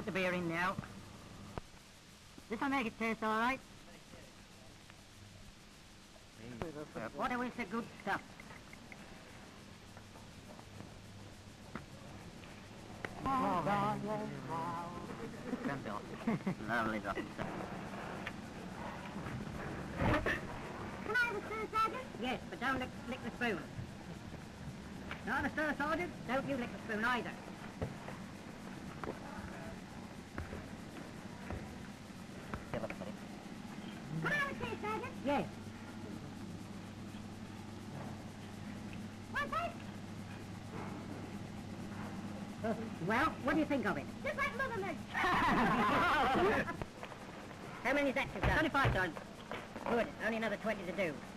the beer in now. This'll make it taste all right. What is the good stuff? Lovely drop. Can I have a stir, Sergeant? Yes, but don't lick the spoon. Not a stir, Sergeant. Don't you lick the spoon either. Can I have a tea, Sergeant? Yes. What's that? Well, what do you think of it? Just like Mother makes. How many is that you've done? 25, Sergeant. Good. Only another 20 to do.